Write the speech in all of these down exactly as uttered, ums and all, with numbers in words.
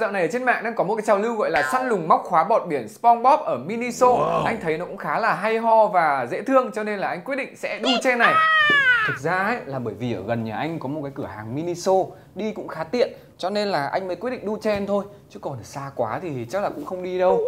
dạo này ở trên mạng đang có một cái trào lưu gọi là săn lùng móc khóa bọt biển SpongeBob ở Miniso. Wow. Anh thấy nó cũng khá là hay ho và dễ thương cho nên là anh quyết định sẽ đu trend này. Thực ra ấy là bởi vì ở gần nhà anh có một cái cửa hàng Miniso, đi cũng khá tiện cho nên là anh mới quyết định đu trend thôi. Chứ còn ở xa quá thì chắc là cũng không đi đâu.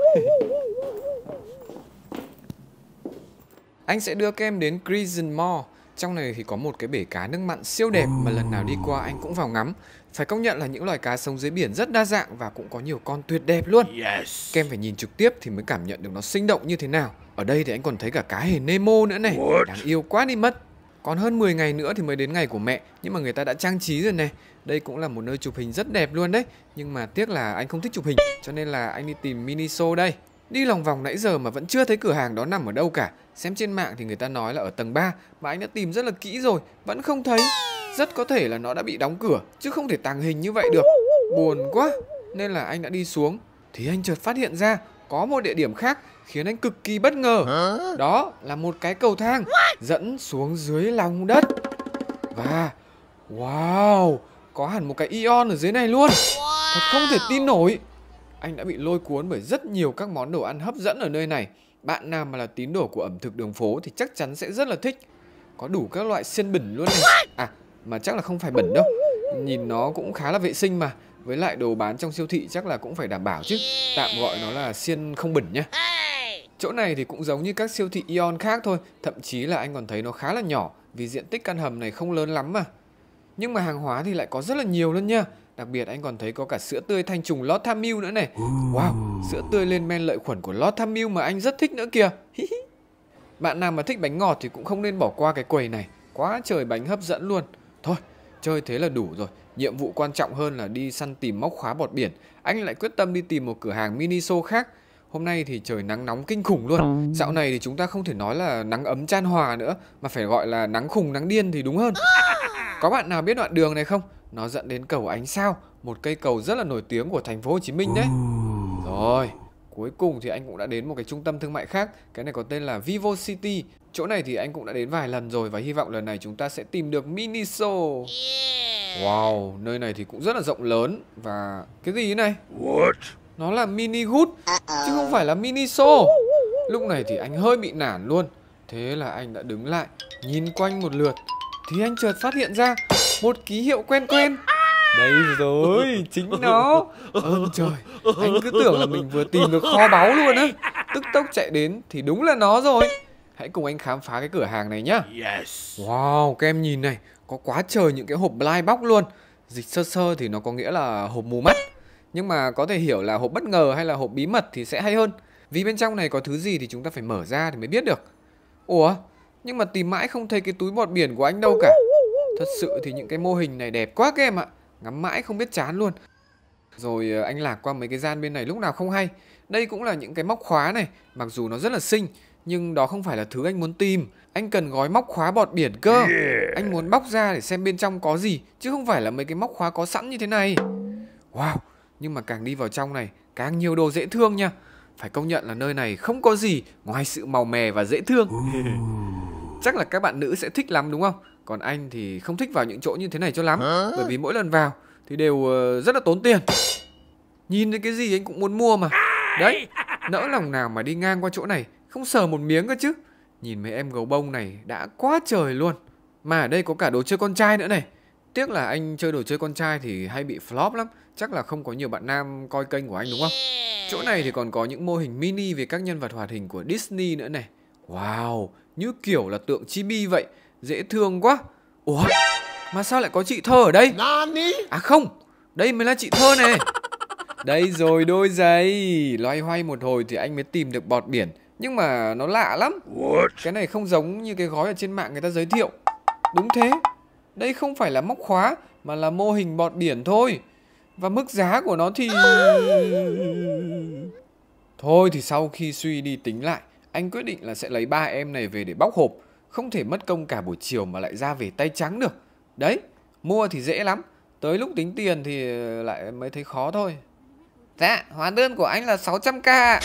Anh sẽ đưa các em đến Crescent Mall. Trong này thì có một cái bể cá nước mặn siêu đẹp mà lần nào đi qua anh cũng vào ngắm. Phải công nhận là những loài cá sống dưới biển rất đa dạng và cũng có nhiều con tuyệt đẹp luôn. Yes. Các em phải nhìn trực tiếp thì mới cảm nhận được nó sinh động như thế nào. Ở đây thì anh còn thấy cả cá hề Nemo nữa này. What? Đáng yêu quá đi mất. Còn hơn mười ngày nữa thì mới đến ngày của mẹ, nhưng mà người ta đã trang trí rồi này. Đây cũng là một nơi chụp hình rất đẹp luôn đấy. Nhưng mà tiếc là anh không thích chụp hình cho nên là anh đi tìm Miniso đây. Đi lòng vòng nãy giờ mà vẫn chưa thấy cửa hàng đó nằm ở đâu cả. Xem trên mạng thì người ta nói là ở tầng ba, mà anh đã tìm rất là kỹ rồi, vẫn không thấy. Rất có thể là nó đã bị đóng cửa, chứ không thể tàng hình như vậy được. Buồn quá, nên là anh đã đi xuống. Thì anh chợt phát hiện ra có một địa điểm khác khiến anh cực kỳ bất ngờ. Đó là một cái cầu thang dẫn xuống dưới lòng đất. Và wow, có hẳn một cái Ion ở dưới này luôn. Thật không thể tin nổi. Anh đã bị lôi cuốn bởi rất nhiều các món đồ ăn hấp dẫn ở nơi này. Bạn nào mà là tín đồ của ẩm thực đường phố thì chắc chắn sẽ rất là thích. Có đủ các loại xiên bẩn luôn này. À, mà chắc là không phải bẩn đâu. Nhìn nó cũng khá là vệ sinh mà. Với lại đồ bán trong siêu thị chắc là cũng phải đảm bảo chứ. Tạm gọi nó là xiên không bẩn nhá. Chỗ này thì cũng giống như các siêu thị Ion khác thôi. Thậm chí là anh còn thấy nó khá là nhỏ, vì diện tích căn hầm này không lớn lắm mà. Nhưng mà hàng hóa thì lại có rất là nhiều luôn nha. Đặc biệt anh còn thấy có cả sữa tươi thanh trùng Lord Tham Mưu nữa này. Wow, sữa tươi lên men lợi khuẩn của Lord Tham Mưu mà anh rất thích nữa kìa. Bạn nào mà thích bánh ngọt thì cũng không nên bỏ qua cái quầy này. Quá trời bánh hấp dẫn luôn. Thôi, chơi thế là đủ rồi. Nhiệm vụ quan trọng hơn là đi săn tìm móc khóa bọt biển. Anh lại quyết tâm đi tìm một cửa hàng Miniso khác. Hôm nay thì trời nắng nóng kinh khủng luôn. Dạo này thì chúng ta không thể nói là nắng ấm chan hòa nữa, mà phải gọi là nắng khùng nắng điên thì đúng hơn. Có bạn nào biết đoạn đường này không? Nó dẫn đến cầu Ánh Sao, một cây cầu rất là nổi tiếng của thành phố Hồ Chí Minh đấy. Rồi, cuối cùng thì anh cũng đã đến một cái trung tâm thương mại khác. Cái này có tên là Vivo City. Chỗ này thì anh cũng đã đến vài lần rồi và hy vọng lần này chúng ta sẽ tìm được Miniso. Wow, nơi này thì cũng rất là rộng lớn. Và cái gì thế này? What? Nó là mini Good chứ không phải là Miniso. Lúc này thì anh hơi bị nản luôn. Thế là anh đã đứng lại, nhìn quanh một lượt. Thì anh chợt phát hiện ra một ký hiệu quen quen. Đây rồi, chính nó. Ơn trời, anh cứ tưởng là mình vừa tìm được kho báu luôn á. Tức tốc chạy đến thì đúng là nó rồi. Hãy cùng anh khám phá cái cửa hàng này nhá. Wow, các em nhìn này, có quá trời những cái hộp blind box luôn. Dịch sơ sơ thì nó có nghĩa là hộp mù mắt. Nhưng mà có thể hiểu là hộp bất ngờ hay là hộp bí mật thì sẽ hay hơn. Vì bên trong này có thứ gì thì chúng ta phải mở ra thì mới biết được. Ủa, nhưng mà tìm mãi không thấy cái túi bọt biển của anh đâu cả. Thật sự thì những cái mô hình này đẹp quá các em ạ. Ngắm mãi không biết chán luôn. Rồi anh lạc qua mấy cái gian bên này lúc nào không hay. Đây cũng là những cái móc khóa này. Mặc dù nó rất là xinh, nhưng đó không phải là thứ anh muốn tìm. Anh cần gói móc khóa bọt biển cơ. Anh muốn bóc ra để xem bên trong có gì, chứ không phải là mấy cái móc khóa có sẵn như thế này. Wow, nhưng mà càng đi vào trong này càng nhiều đồ dễ thương nha. Phải công nhận là nơi này không có gì ngoài sự màu mè và dễ thương. Chắc là các bạn nữ sẽ thích lắm đúng không? Còn anh thì không thích vào những chỗ như thế này cho lắm. Bởi vì mỗi lần vào thì đều rất là tốn tiền. Nhìn thấy cái gì anh cũng muốn mua mà. Đấy, nỡ lòng nào mà đi ngang qua chỗ này không sờ một miếng cơ chứ. Nhìn mấy em gấu bông này đã quá trời luôn. Mà ở đây có cả đồ chơi con trai nữa này. Tiếc là anh chơi đồ chơi con trai thì hay bị flop lắm. Chắc là không có nhiều bạn nam coi kênh của anh đúng không? Chỗ này thì còn có những mô hình mini về các nhân vật hoạt hình của Disney nữa này. Wow, như kiểu là tượng chibi vậy. Dễ thương quá. Ủa, mà sao lại có chị Thơ ở đây? À không, đây mới là chị Thơ này. Đây rồi đôi giày. Loay hoay một hồi thì anh mới tìm được bọt biển. Nhưng mà nó lạ lắm. What? Cái này không giống như cái gói ở trên mạng người ta giới thiệu. Đúng thế, đây không phải là móc khóa mà là mô hình bọt biển thôi. Và mức giá của nó thì... Thôi thì sau khi suy đi tính lại, anh quyết định là sẽ lấy ba em này về để bóc hộp. Không thể mất công cả buổi chiều mà lại ra về tay trắng được. Đấy, mua thì dễ lắm, tới lúc tính tiền thì lại mới thấy khó thôi. Dạ, hóa đơn của anh là sáu trăm k. À.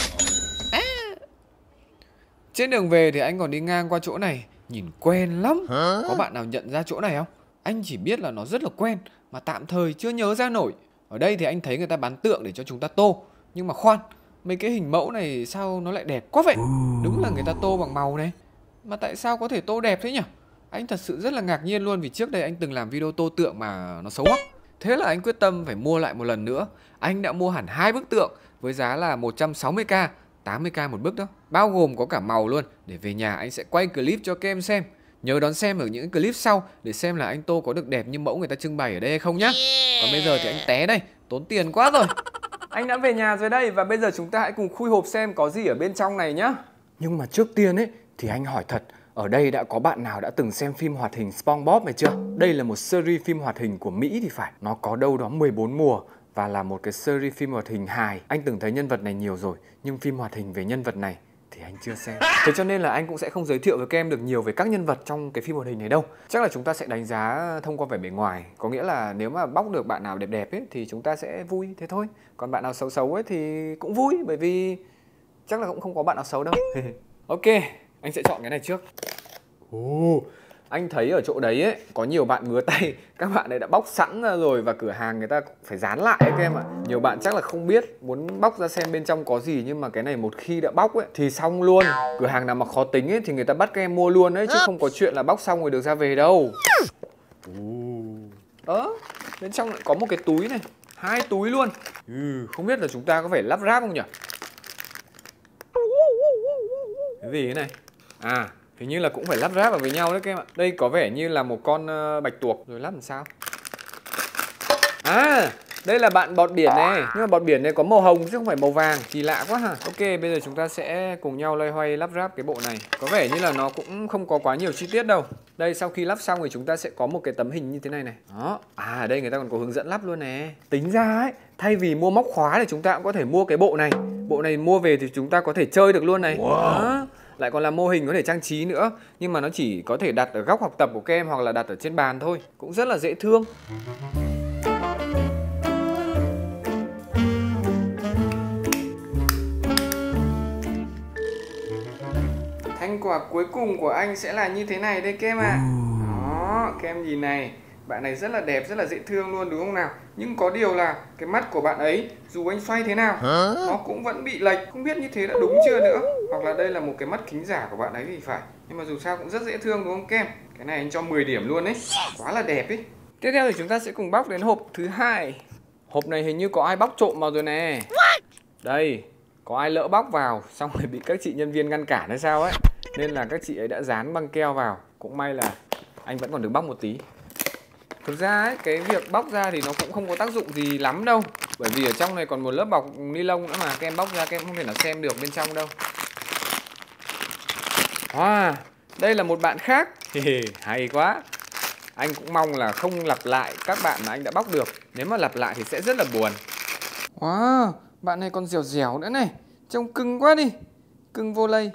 Trên đường về thì anh còn đi ngang qua chỗ này. Nhìn quen lắm. Có bạn nào nhận ra chỗ này không? Anh chỉ biết là nó rất là quen, mà tạm thời chưa nhớ ra nổi. Ở đây thì anh thấy người ta bán tượng để cho chúng ta tô. Nhưng mà khoan, mấy cái hình mẫu này sao nó lại đẹp quá vậy? Đúng là người ta tô bằng màu này. Mà tại sao có thể tô đẹp thế nhỉ? Anh thật sự rất là ngạc nhiên luôn, vì trước đây anh từng làm video tô tượng mà nó xấu quá. Thế là anh quyết tâm phải mua lại một lần nữa. Anh đã mua hẳn hai bức tượng với giá là một trăm sáu mươi k, tám mươi k một bức đó, bao gồm có cả màu luôn. Để về nhà anh sẽ quay clip cho các em xem. Nhớ đón xem ở những clip sau để xem là anh tô có được đẹp như mẫu người ta trưng bày ở đây hay không nhá. Còn bây giờ thì anh té đây, tốn tiền quá rồi. Anh đã về nhà rồi đây, và bây giờ chúng ta hãy cùng khui hộp xem có gì ở bên trong này nhá. Nhưng mà trước tiên ấy thì anh hỏi thật, ở đây đã có bạn nào đã từng xem phim hoạt hình SpongeBob này chưa? Đây là một series phim hoạt hình của Mỹ thì phải. Nó có đâu đó mười bốn mùa và là một cái series phim hoạt hình hài. Anh từng thấy nhân vật này nhiều rồi, nhưng phim hoạt hình về nhân vật này thì anh chưa xem. Thế cho nên là anh cũng sẽ không giới thiệu với các em được nhiều về các nhân vật trong cái phim hoạt hình này đâu. Chắc là chúng ta sẽ đánh giá thông qua vẻ bề ngoài. Có nghĩa là nếu mà bóc được bạn nào đẹp đẹp ấy thì chúng ta sẽ vui, thế thôi. Còn bạn nào xấu xấu ấy thì cũng vui, bởi vì chắc là cũng không có bạn nào xấu đâu. Ok, anh sẽ chọn cái này trước. Ồ, anh thấy ở chỗ đấy ấy có nhiều bạn ngứa tay. Các bạn ấy đã bóc sẵn ra rồi và cửa hàng người ta phải dán lại ấy các em ạ. Nhiều bạn chắc là không biết, muốn bóc ra xem bên trong có gì, nhưng mà cái này một khi đã bóc ấy thì xong luôn. Cửa hàng nào mà khó tính ấy thì người ta bắt các em mua luôn đấy, chứ không có chuyện là bóc xong rồi được ra về đâu. Ơ, bên trong lại có một cái túi này, hai túi luôn. Ừ, không biết là chúng ta có phải lắp ráp không nhỉ? Cái gì thế này? À, hình như là cũng phải lắp ráp vào với nhau đấy các em ạ. Đây có vẻ như là một con uh, bạch tuộc. Rồi lắp làm sao? À, đây là bạn bọt biển này. Nhưng mà bọt biển này có màu hồng chứ không phải màu vàng. Kỳ lạ quá hả? Ok, bây giờ chúng ta sẽ cùng nhau loay hoay lắp ráp cái bộ này. Có vẻ như là nó cũng không có quá nhiều chi tiết đâu. Đây, sau khi lắp xong thì chúng ta sẽ có một cái tấm hình như thế này này. Đó. À, đây người ta còn có hướng dẫn lắp luôn nè. Tính ra ấy, thay vì mua móc khóa thì chúng ta cũng có thể mua cái bộ này. Bộ này mua về thì chúng ta có thể chơi được luôn này. Wow. Đó. Lại còn là mô hình có thể trang trí nữa. Nhưng mà nó chỉ có thể đặt ở góc học tập của các em hoặc là đặt ở trên bàn thôi. Cũng rất là dễ thương. Thành quả cuối cùng của anh sẽ là như thế này đây các em ạ. Đó, các em nhìn này. Bạn này rất là đẹp, rất là dễ thương luôn đúng không nào? Nhưng có điều là cái mắt của bạn ấy, dù anh xoay thế nào, nó cũng vẫn bị lệch. Không biết như thế đã đúng chưa nữa. Hoặc là đây là một cái mắt kính giả của bạn ấy thì phải. Nhưng mà dù sao cũng rất dễ thương đúng không các em? Cái này anh cho mười điểm luôn đấy. Quá là đẹp ấy. Tiếp theo thì chúng ta sẽ cùng bóc đến hộp thứ hai. Hộp này hình như có ai bóc trộm vào rồi nè. Đây, có ai lỡ bóc vào xong rồi bị các chị nhân viên ngăn cản hay sao ấy. Nên là các chị ấy đã dán băng keo vào. Cũng may là anh vẫn còn được bóc một tí. Thực ra ấy, cái việc bóc ra thì nó cũng không có tác dụng gì lắm đâu. Bởi vì ở trong này còn một lớp bọc ni lông nữa mà. Các em bóc ra các em không thể nào xem được bên trong đâu. Wow, đây là một bạn khác. Hay quá. Anh cũng mong là không lặp lại các bạn mà anh đã bóc được. Nếu mà lặp lại thì sẽ rất là buồn. Wow, bạn này còn dẻo dẻo nữa này. Trông cưng quá đi. Cưng vô lây.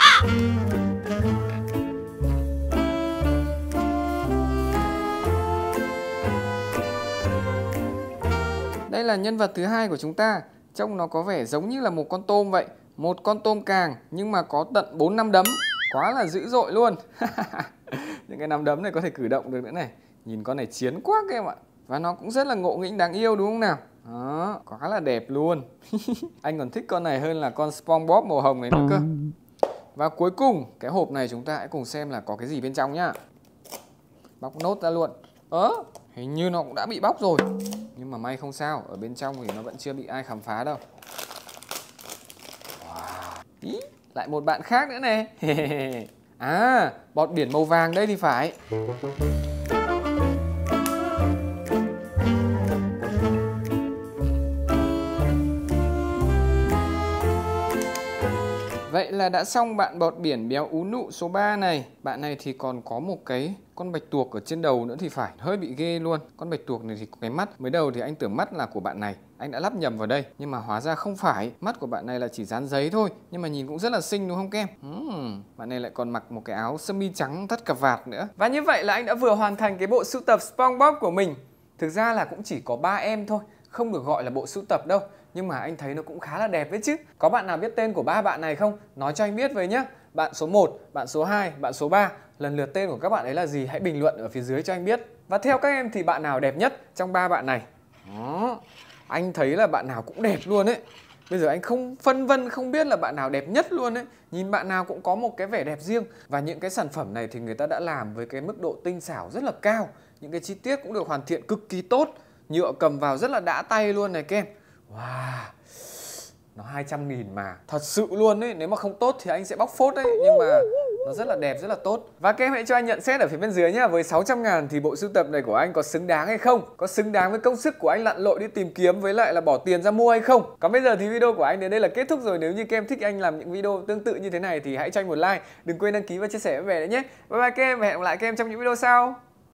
Đây là nhân vật thứ hai của chúng ta. Trông nó có vẻ giống như là một con tôm vậy. Một con tôm càng nhưng mà có tận bốn năm đấm. Quá là dữ dội luôn. Những cái nắm đấm này có thể cử động được nữa này. Nhìn con này chiến quá các em ạ. Và nó cũng rất là ngộ nghĩnh đáng yêu đúng không nào? Đó, quá là đẹp luôn. Anh còn thích con này hơn là con SpongeBob màu hồng này nữa cơ. Và cuối cùng, cái hộp này chúng ta hãy cùng xem là có cái gì bên trong nhá. Bóc nốt ra luôn. Ơ, hình như nó cũng đã bị bóc rồi. Nhưng mà may không sao, ở bên trong thì nó vẫn chưa bị ai khám phá đâu. Wow. Ý, lại một bạn khác nữa này. À, bọt biển màu vàng đây thì phải. Vậy là đã xong bạn bọt biển béo ú nụ số ba này. Bạn này thì còn có một cái con bạch tuộc ở trên đầu nữa thì phải. Hơi bị ghê luôn. Con bạch tuộc này thì có cái mắt. Mới đầu thì anh tưởng mắt là của bạn này. Anh đã lắp nhầm vào đây. Nhưng mà hóa ra không phải. Mắt của bạn này là chỉ dán giấy thôi. Nhưng mà nhìn cũng rất là xinh đúng không các em? uhm, Bạn này lại còn mặc một cái áo sơ mi trắng thắt cà vạt nữa. Và như vậy là anh đã vừa hoàn thành cái bộ sưu tập SpongeBob của mình. Thực ra là cũng chỉ có ba em thôi. Không được gọi là bộ sưu tập đâu. Nhưng mà anh thấy nó cũng khá là đẹp đấy chứ. Có bạn nào biết tên của ba bạn này không? Nói cho anh biết với nhé. Bạn số một, bạn số hai, bạn số ba. Lần lượt tên của các bạn ấy là gì? Hãy bình luận ở phía dưới cho anh biết. Và theo các em thì bạn nào đẹp nhất trong ba bạn này? Đó. Anh thấy là bạn nào cũng đẹp luôn ấy. Bây giờ anh không phân vân, không biết là bạn nào đẹp nhất luôn ấy. Nhìn bạn nào cũng có một cái vẻ đẹp riêng. Và những cái sản phẩm này thì người ta đã làm với cái mức độ tinh xảo rất là cao. Những cái chi tiết cũng được hoàn thiện cực kỳ tốt. Nhựa cầm vào rất là đã tay luôn này các em. Wow, nó hai trăm nghìn mà. Thật sự luôn ấy, nếu mà không tốt thì anh sẽ bóc phốt đấy. Nhưng mà nó rất là đẹp, rất là tốt. Và các em hãy cho anh nhận xét ở phía bên dưới nhá. Với sáu trăm ngàn thì bộ sưu tập này của anh có xứng đáng hay không? Có xứng đáng với công sức của anh lặn lội đi tìm kiếm với lại là bỏ tiền ra mua hay không? Còn bây giờ thì video của anh đến đây là kết thúc rồi. Nếu như các em thích anh làm những video tương tự như thế này thì hãy cho anh một like. Đừng quên đăng ký và chia sẻ với bé nữa nhé. Bye bye các em và hẹn gặp lại các em trong những video sau.